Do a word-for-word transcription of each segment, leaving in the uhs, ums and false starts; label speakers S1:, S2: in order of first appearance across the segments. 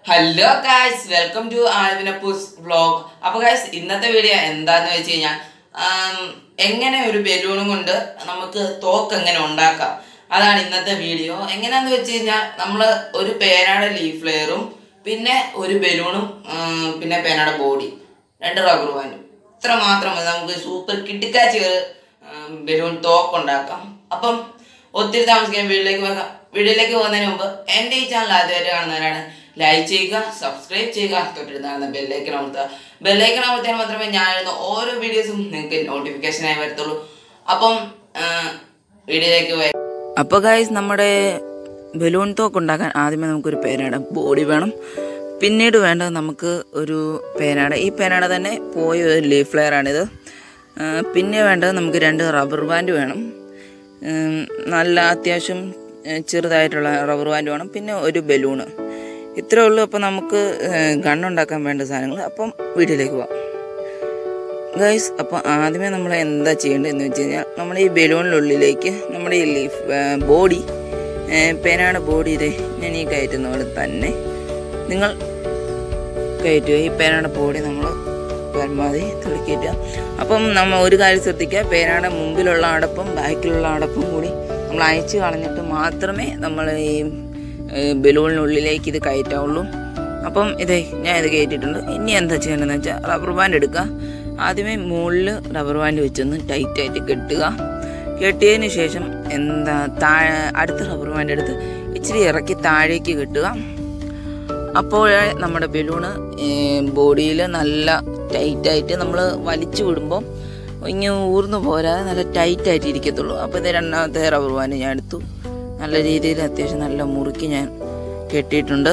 S1: Hello guys, welcome to Alvinapus vlog. അപ്പോൾ guys ഇന്നത്തെ video എന്താന്ന് വെച്ച് കഴിഞ്ഞാൽ എങ്ങനെ ഒരു ബലൂൺ കൊണ്ട് നമുക്ക് തോക്ക് എങ്ങനെ ഉണ്ടാക്കാം അതാണ് ഇന്നത്തെ വീഡിയോ. എങ്ങനെയാന്ന് വെച്ച് കഴിഞ്ഞാൽ നമ്മൾ ഒരു പേനയുടെ ലീഫ് ലെയറും പിന്നെ ഒരു ബലൂണും പിന്നെ പേനയുടെ ബോഡി രണ്ട് റബ്ബർ ബാൻഡും ഇത്ര മാത്രം മതി നമുക്ക് സൂപ്പർ കിട്ടിക്കാച്ചി ഒരു ബലൂൺ തോക്ക് ഉണ്ടാക്കാം. അപ്പം ഒത്തിരി താമസിക്കാൻ വീട്ടിലേക്ക് പോകാം. വീഡിയോയിലേക്ക് പോകുന്നതിന് മുമ്പ് എൻ്റെ ഈ ചാനൽ ആദ്യമായിട്ട് കാണുന്നവരാണ് ലൈക്ക് ചെയ്യുക, സബ്സ്ക്രൈബ് ചെയ്യുക, തൊട്ടിരുന്നാണ് ബെല്ലൈക്കൺ അമർത്തുക. ബെല്ലൈക്കൺ അമർത്തിയാൽ മാത്രമേ ഞാൻ ഇടുന്ന ഓരോ വീഡിയോസും നിങ്ങൾക്ക് നോട്ടിഫിക്കേഷനായി വരത്തുള്ളൂ. അപ്പം വീഡിയോയിലേക്ക് പോയി. അപ്പോൾ ഗൈസ് നമ്മുടെ ബലൂൺ തോക്ക് ഉണ്ടാക്കാൻ ആദ്യമേ നമുക്കൊരു പേനയുടെ ബോഡി വേണം. പിന്നീട് വേണ്ടത് നമുക്ക് ഒരു പേനയുടെ ഈ പേനയുടെ തന്നെ പോയ ഒരു ലീഫ് ലെയറാണിത്. പിന്നെ വേണ്ടത് നമുക്ക് രണ്ട് റബ്ബർ ബാൻഡ് വേണം. നല്ല അത്യാവശ്യം ചെറുതായിട്ടുള്ള റബ്ബർ ബാൻഡ് വേണം. പിന്നെ ഒരു ബലൂണ്. ഇത്രേ ഉള്ളൂ. അപ്പോൾ നമുക്ക് ഗണ്ണുണ്ടാക്കാൻ വേണ്ട സാധനങ്ങൾ. അപ്പം വീട്ടിലേക്ക് പോവാം ഗൈസ്. അപ്പോൾ ആദ്യമേ നമ്മൾ എന്താ ചെയ്യേണ്ടതെന്ന് വെച്ച് കഴിഞ്ഞാൽ നമ്മുടെ ഈ ബലൂണിനുള്ളിലേക്ക് നമ്മുടെ ഈ ലീഫ് ബോഡി പേനയുടെ ബോഡി ഇതേ ഞാൻ ഈ കയറ്റുന്ന പോലെ തന്നെ നിങ്ങൾ കയറ്റുക. ഈ പേനയുടെ ബോഡി നമ്മൾ പരമാവധി തുളിക്കയറ്റുക. അപ്പം നമ്മൾ ഒരു കാര്യം ശ്രദ്ധിക്കുക, പേനയുടെ മുമ്പിലുള്ള അടപ്പും ബാക്കിലുള്ള അടപ്പും കൂടി നമ്മൾ അയച്ച് കളഞ്ഞിട്ട് മാത്രമേ നമ്മൾ ഈ ബലൂണിനുള്ളിലേക്ക് ഇത് കയറ്റാവുള്ളൂ. അപ്പം ഇതേ ഞാൻ ഇത് കയറ്റിയിട്ടുണ്ട്. ഇനി എന്താ ചെയ്യേണ്ടതെന്ന് വെച്ചാൽ റബ്ബർ ബാൻഡ് എടുക്കുക. ആദ്യമേ മുകളിൽ റബ്ബർ ബാൻഡ് വെച്ചൊന്ന് ടൈറ്റായിട്ട് കെട്ടുക. കെട്ടിയതിന് ശേഷം എന്താ താഴെ അടുത്ത റബ്ബർ ബാൻഡ് എടുത്ത് ഇച്ചിരി ഇറക്കി താഴേക്ക് കെട്ടുക. അപ്പോഴേ നമ്മുടെ ബലൂണ് ബോഡിയിൽ നല്ല ടൈറ്റായിട്ട് നമ്മൾ വലിച്ചു വിടുമ്പോൾ ഇങ്ങനെ ഊർന്നു പോരാതെ നല്ല ടൈറ്റായിട്ട് ഇരിക്കത്തുള്ളൂ. അപ്പോൾ ഇത് രണ്ടാമത്തെ റബ്ബർ ബാൻഡ് ഞാൻ എടുത്തു. നല്ല രീതിയിൽ അത്യാവശ്യം നല്ല മുറുക്കി ഞാൻ കെട്ടിയിട്ടുണ്ട്.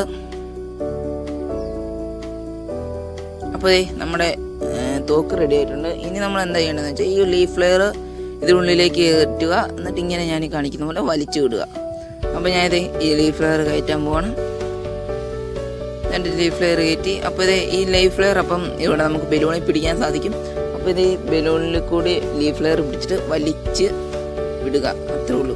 S1: അപ്പോൾ നമ്മുടെ തോക്ക് റെഡി ആയിട്ടുണ്ട്. ഇനി നമ്മൾ എന്താ ചെയ്യേണ്ടതെന്ന് വെച്ചാൽ ഈ ലീഫ് ലെയർ ഇതിനുള്ളിലേക്ക് കയറ്റുക. എന്നിട്ട് ഇങ്ങനെ ഞാൻ കാണിക്കുന്ന പോലെ വലിച്ചു വിടുക. അപ്പോൾ ഞാനിത് ഈ ലീഫ് ലെയർ കയറ്റാൻ പോവാണ്. രണ്ട് ലീഫ് ലെയർ കയറ്റി. അപ്പോൾ ഇത് ഈ ലീഫ് ലെയർ അപ്പം ഇവിടെ നമുക്ക് ബലൂണിൽ പിടിക്കാൻ സാധിക്കും. അപ്പോൾ ഇത് ബലൂണിൽ കൂടി ലീഫ് ലെയർ പിടിച്ചിട്ട് വലിച്ച് വിടുക. അത്രേ ഉള്ളൂ.